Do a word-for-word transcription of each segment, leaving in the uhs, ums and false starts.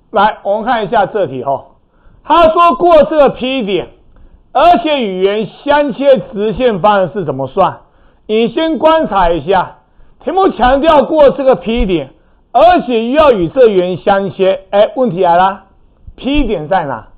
来，我们看一下这题哈、哦，他说过这个 P 点，而且与圆相切直线方程式怎么算？你先观察一下，题目强调过这个 P 点，而且又要与这圆相切。哎，问题来了 ，P 点在哪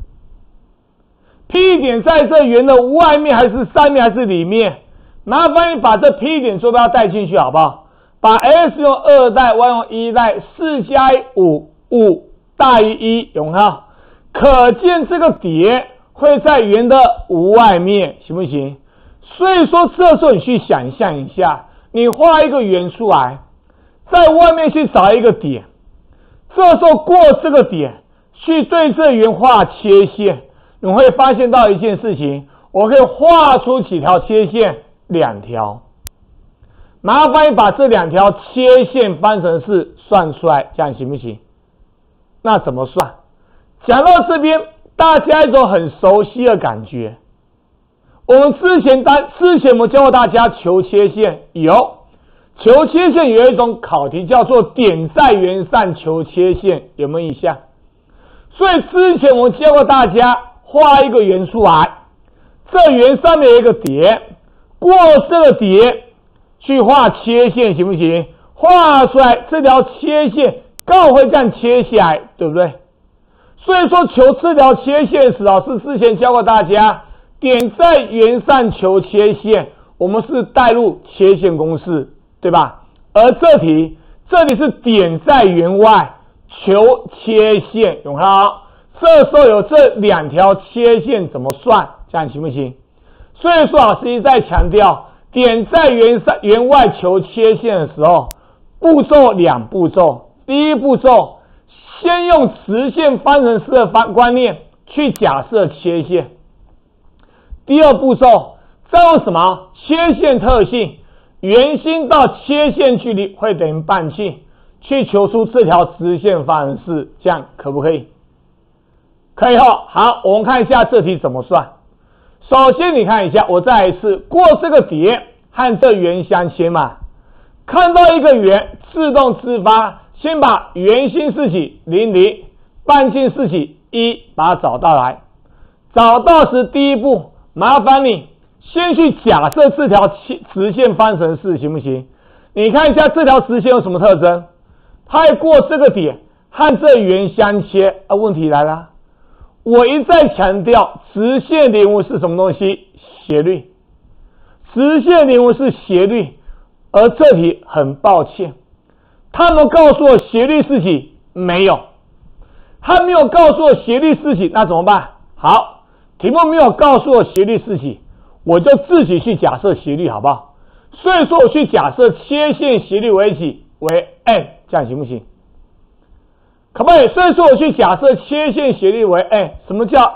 ？P 点在这圆的外面还是上面还是里面？麻烦你把这 P 点坐标带进去好不好？把 x 用二代 ，y 用一代，四加五，五大于一，有没有？可见这个点会在圆的外面，行不行？所以说这时候你去想象一下，你画一个圆出来，在外面去找一个点，这时候过这个点去对这圆画切线，你会发现到一件事情，我可以画出几条切线，两条。麻烦你把这两条切线方程式算出来，这样行不行？那怎么算？讲到这边，大家一种很熟悉的感觉。我们之前单之前我们教过大家求切线，有求切线有一种考题叫做点在圆上求切线，有没有印象？所以之前我们教过大家画一个圆出来，这圆上面有一个点，过这个点去画切线，行不行？画出来这条切线刚好会这样切下来，对不对？所以说求这条切线时，老师之前教过大家，点在圆上求切线，我们是带入切线公式，对吧？而这题，这里是点在圆外求切线，有没有？这时候有这两条切线怎么算？这样行不行？所以说老师一再强调，点在圆上圆外求切线的时候，步骤两步骤。第一步骤，先用直线方程式的方观念去假设切线。第二步骤，再用什么切线特性，圆心到切线距离会等于半径，去求出这条直线方程式，这样可不可以？可以哦。好，我们看一下这题怎么算。首先你看一下，我再来一次，过这个点和这圆相切嘛，看到一个圆自动自发，先把圆心是几零零，半径是几一，把它找到来。找到时第一步，麻烦你先去假设这条直线方程式，行不行？你看一下这条直线有什么特征？它会过这个点和这圆相切啊。问题来了，我一再强调直线连弧是什么东西？斜率。直线连弧是斜率，而这题很抱歉，他们告诉我斜率是几？没有，他没有告诉我斜率是几，那怎么办？好，题目没有告诉我斜率是几，我就自己去假设斜率，好不好？所以说我去假设切线斜率为几？为 n， 这样行不行？可不可以？所以说我去假设切线斜率为 n， 什么叫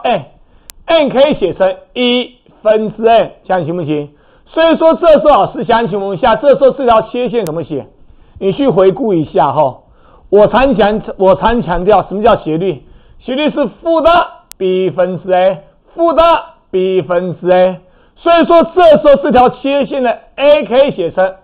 n？n 可以写成一分之 n， 这样行不行？所以说这时候老师想请问一下，这时候这条切线怎么写？你去回顾一下哈。我常强我常强调什么叫斜率？斜率是负的 b 分之 a， 负的 b 分之 a。所以说这时候这条切线的 a 可以写成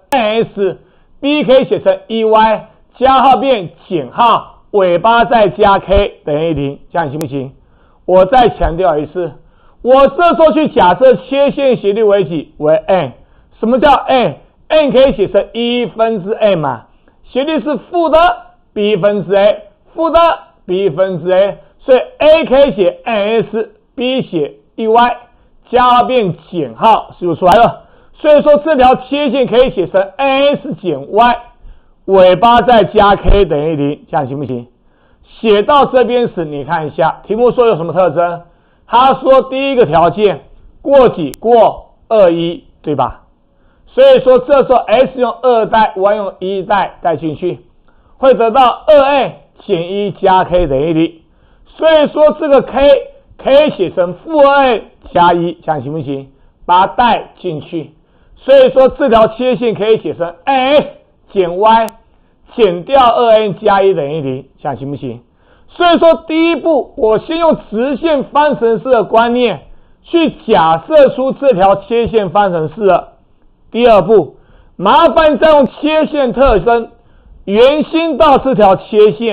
s，b 可以写成 e y， 加号变减号，尾巴再加 k 等于零，这样行不行？我再强调一次，我这时候去假设切线斜率为几？为 n。什么叫 n？n 可以写成一分之 n 嘛，斜率是负的 b 分之 a， 负的 b 分之 a， 所以 a 可以写 ns，b 写 ey， 加号变减号，是不是出来了？所以说这条切线可以写成 ns 减 y， 尾巴再加 k 等于零，这样行不行？写到这边时，你看一下题目说有什么特征？他说第一个条件过几？过二一，对吧？所以说这时候 s 用二代 ，y 用一代带进去，会得到 二 a 减一加 k 等于零。所以说这个 k 可以写成负 二 a 加一，这样行不行？把它带进去。所以说这条切线可以写成 s 减 y 减掉 二 a 加一等于零，这样行不行？所以说第一步，我先用直线方程式的观念去假设出这条切线方程式了。第二步，麻烦再用切线特征，圆心到这条切线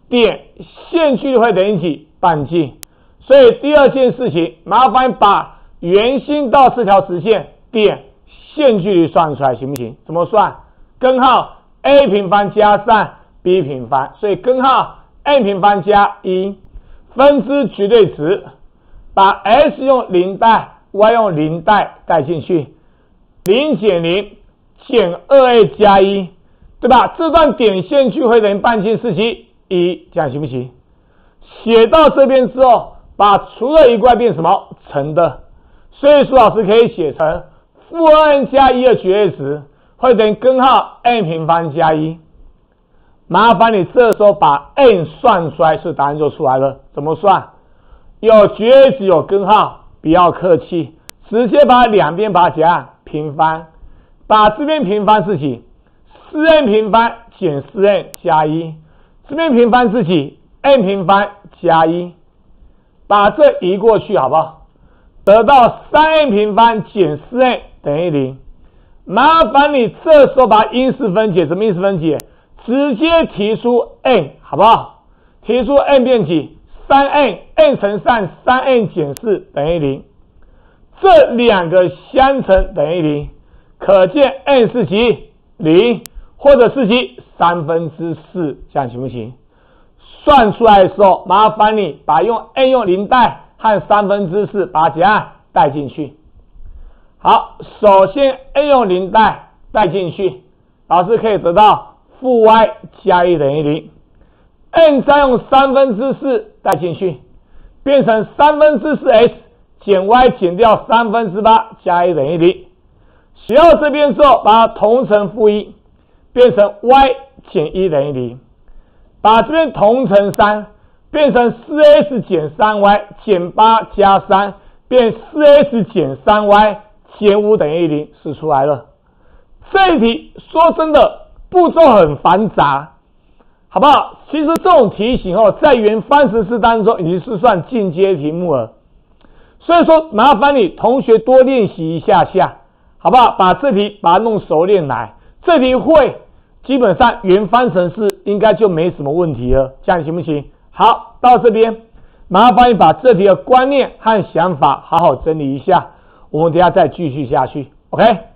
点线距离会等于几？半径。所以第二件事情，麻烦把圆心到这条直线点线距离算出来，行不行？怎么算？根号 a 平方加三 b 平方，所以根号 n 平方加一分之绝对值，把 s 用零带 y 用零带带进去，零减零减 二 a 加一，对吧？这段点线距会等于半径是几？一，这样行不行？写到这边之后，把除了一块变什么？乘的，所以苏老师可以写成负 二 n 加一的绝对值会等于根号 n 平方加一。麻烦你这时候把 n 算出来，是答案就出来了。怎么算？有绝对值有根号，不要客气，直接把两边把它怎样平方，把这边平方是几？ 四 n 平方减 四 n 加一，这边平方是几？ n 平方加一，把这移过去好不好？得到 三 n 平方减 四 n 等于零。麻烦你这时候把因式分解，什么因式分解？直接提出 n 好不好？提出 n 变几？ 三 n n 乘上 三 n 减四等于零，这两个相乘等于零，可见 n 是几？零，或者是几？三分之四，这样行不行？算出来的时候，麻烦你把用 n 用零带和三分之四把它怎样带进去。好，首先 n 用零带带进去，老师可以得到负 y 加一等于零。n 再用三分之四带进去，变成三分之四 s 减 y 减掉三分之八加一等于零。写到这边之后，把它同乘负一，变成 y 减一等于零。把这边同乘三，变成 四 s 减 三 y 减八加三，变 四 s 减 三 y 减五等于零，是出来了。这一题说真的步骤很繁杂，好不好？其实这种题型哦，在原方程式当中已经是算进阶题目了，所以说麻烦你同学多练习一下下，好不好？把这题把它弄熟练来，这题会基本上原方程式应该就没什么问题了，这样行不行？好，到这边麻烦你把这题的观念和想法好好整理一下，我们等一下再继续下去 ，OK？